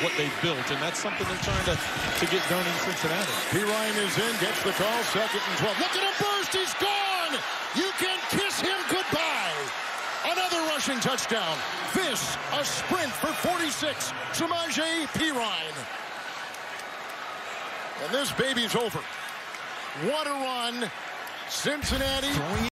what they've built, and that's something they're trying to get done in Cincinnati. Perine is in, gets the call, 2nd and 12. Look at him burst, he's gone! You can kiss him goodbye! Another rushing touchdown. This, a sprint for 46, Samaje Perine. And this baby's over. What a run, Cincinnati.